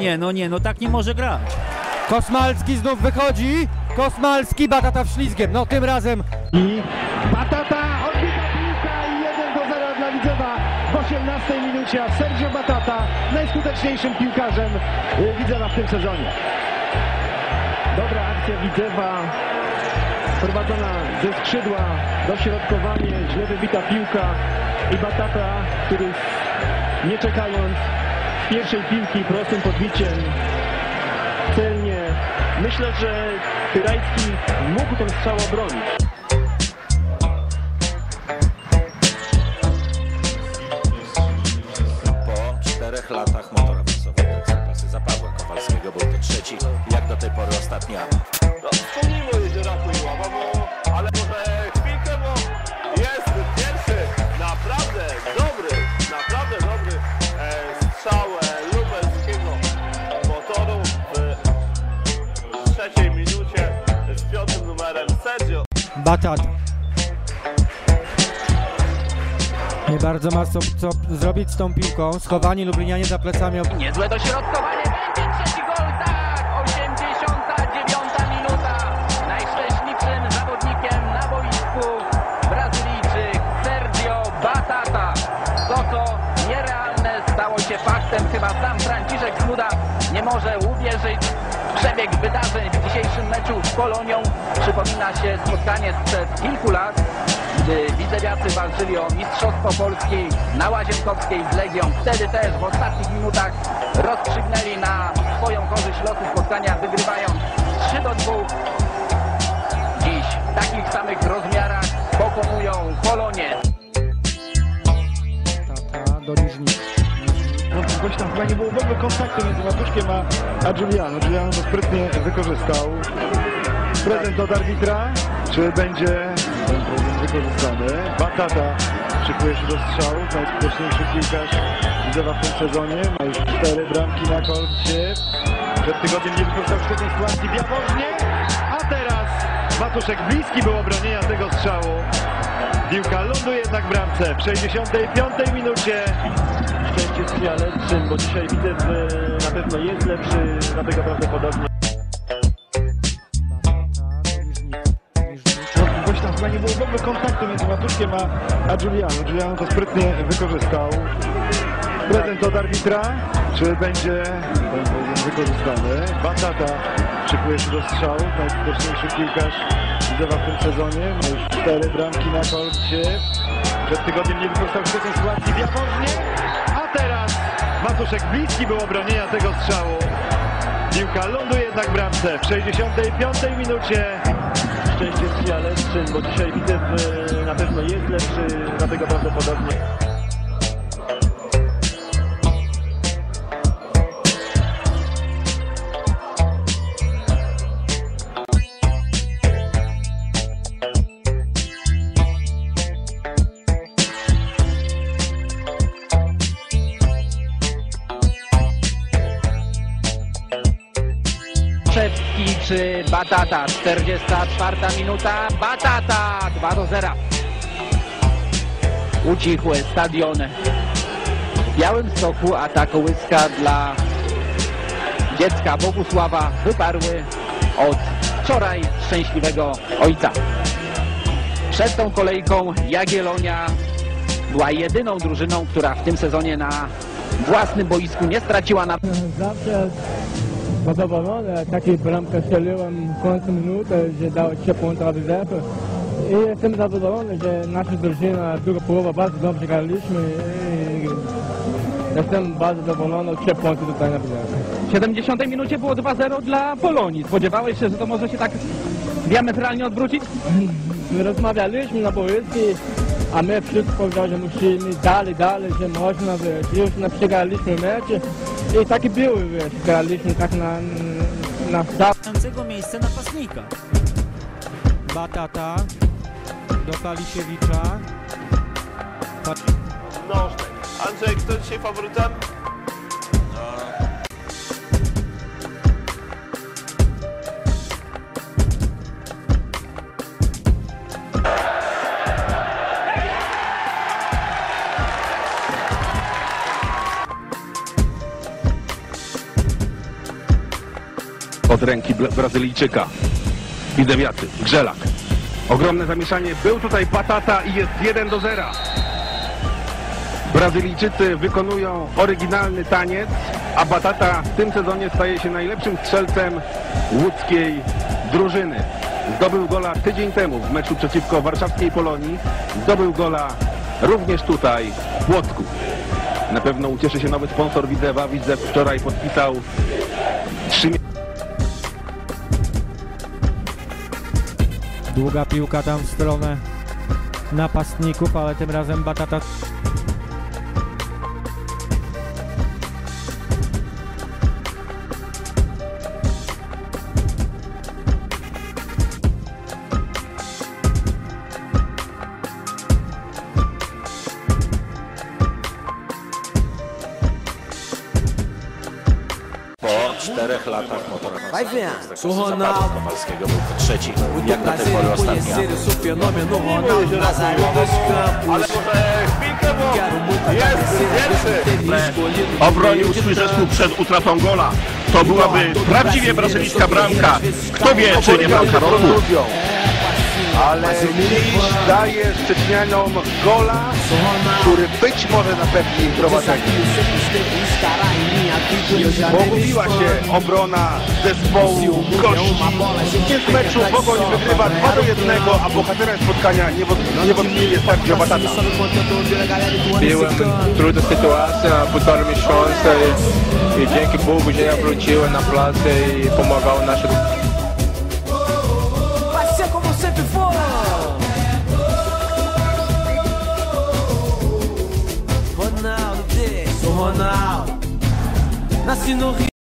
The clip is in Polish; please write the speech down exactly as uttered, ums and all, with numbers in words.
nie, no nie, no tak nie może grać. Kosmalski znów wychodzi. Kosmalski, Batata wślizgiem. No tym razem. I Batata, odbita piłka i jeden do zera dla Widzewa w osiemnastej minucie, a Sergio Batata najskuteczniejszym piłkarzem Widzewa w tym sezonie. Dobra akcja Widzewa, prowadzona ze skrzydła, dośrodkowanie, źle wybita piłka i Batata, który nie czekając z pierwszej piłki prostym podbiciem celnie, myślę, że Tyrajski mógł ten strzał obronić. Po czterech latach motora wysowego Ekstraklasy za Pawła Kowalskiego był to trzeci, jak do tej pory ostatni atak. No, wspomnijmy Jeziora Kuiława, bo ale może chwilkę, bo jest pierwszy naprawdę dobry, naprawdę dobry e, strzał e, lubelskiego motoru w trzeciej minucie z piątym numerem Sergio Batata. Nie bardzo ma co, co zrobić z tą piłką. Schowani Lublinianie za plecami. Niezłe dośrodkowanie, będzie trzeci gol, tak! osiemdziesiąta dziewiąta minuta. Najszczęśliwszym zawodnikiem na boisku Brazylijczyk Sergio Batata. To, co nierealne, stało się faktem. Chyba sam Franciszek Smuda nie może uwierzyć. Przebieg wydarzeń w dzisiejszym meczu z Polonią przypomina się spotkanie sprzed kilku lat, gdy widzewiacy walczyli o Mistrzostwo Polski na Łazienkowskiej z Legią. Wtedy też w ostatnich minutach rozstrzygnęli na swoją korzyść losu spotkania, wygrywając trzy do dwóch. Dziś w takich samych rozmiarach pokonują Polonię. Batata do Niżnika. Wątpliwości tam chyba nie było w ogóle kontaktu między Matuszkiem a, a Giuliano. Giuliano to sprytnie wykorzystał. Prezent od arbitra. Czy będzie ten prezent wykorzystany? Batata szykuje się do strzału. Najskuteczniejszy piłkarz Widzewa w tym sezonie. Ma już cztery bramki na koncie. Przed tygodniem nie wykorzystał świetnej sytuacji w Jaworznie. A teraz Matuszek bliski był obronienia tego strzału. Piłka ląduje jednak w bramce w sześćdziesiątej piątej minucie. Szczęście sprzyja lepszym, bo dzisiaj Widzew na pewno jest lepszy, dlatego prawdopodobnie. Wątpliwości tam chyba nie było w ogóle kontaktu między Matuszkiem a, a Giuliano. Giuliano to sprytnie wykorzystał. Prezent od arbitra. Czy będzie ten prezent wykorzystany? Batata szykuje się do strzału. Najskuteczniejszy piłkarz Widzewa w tym sezonie. Ma już cztery bramki na koncie. Przed tygodniem nie wykorzystał świetnej sytuacji w Jaworznie. A teraz Matuszek bliski był obronienia tego strzału. Piłka ląduje jednak w bramce w sześćdziesiątej piątej minucie. Szczęście sprzyja lepszym, bo dzisiaj Widzew na pewno jest lepszy, dlatego prawdopodobnie. Szewski czy Batata, czterdziesta czwarta minuta, Batata dwa do zera. Ucichłe stadiony w Białymstoku, a ta kołyska dla dziecka Bogusława wyparły od wczoraj szczęśliwego ojca. Przed tą kolejką Jagiellonia była jedyną drużyną, która w tym sezonie na własnym boisku nie straciła na... Zawsze zadowolony, takiej bramkę strzeliłem w końcu minuty, że dał trzy punkty dla Widzewa. I jestem zadowolony, że nasza drużyna, druga połowa bardzo dobrze graliśmy i jestem bardzo zadowolony, trzy punkty tutaj na Widzewa. W siedemdziesiątej minucie było dwa zero dla Polonii. Spodziewałeś się, że to może się tak diametralnie odwrócić? Rozmawialiśmy na boisku, a my wszyscy powiedzieli, że musimy dalej, dalej, że można, wiesz, już na przegraliśmy mecze i taki był, wiesz, graliśmy tak na, na start. Miejsce napastnika. Batata do Kalisiewicza. nożnej. Andrzej, kto dzisiaj faworytem? od ręki Bra- Brazylijczyka. Widzewiacy, Grzelak. Ogromne zamieszanie. Był tutaj Batata i jest jeden do zera. Brazylijczycy wykonują oryginalny taniec, a Batata w tym sezonie staje się najlepszym strzelcem łódzkiej drużyny. Zdobył gola tydzień temu w meczu przeciwko warszawskiej Polonii. Zdobył gola również tutaj w Płocku. Na pewno ucieszy się nowy sponsor Widzewa. Widzew wczoraj podpisał trzy... Długa piłka tam w stronę napastników, ale tym razem Batata. Po czterech latach motora Vai vendo, se o Zapachu Ronaldo, Kowalskiego był to trzeci, muito jak do tej prazer pory em ostatni. conhecer esse fenômeno Ronaldo Nazário dos Ale Campos. może chwilkę, bo Quero muito jest agradecer a Deus por ter me pierwszy. escolhido no Obronił meio de swój zespół tantos. przed utratą gola. To byłaby prawdziwie brazylijska bramka. Kto wie, czy nie bramka roku? Ale dziś daje Szczecinianom gola, który być może zapewni im prowadzenie. Desafio sempre esteve e estará em minha vida e eu já Pogubiła się obrona zespołu gości. W tym meczu Pogoń wygrywa dwa do jednego, a bohaterem spotkania niewątpliwie niewątpliwie Sergio Batata. Byłem w trudnej sytuacji, półtora miesiąca i, i dzięki Bogu, że ja wróciłem na pracę i pomagał naszym. vai ser como sempre foi. Ronaldo, sou Ronaldo. Nasci no Rio.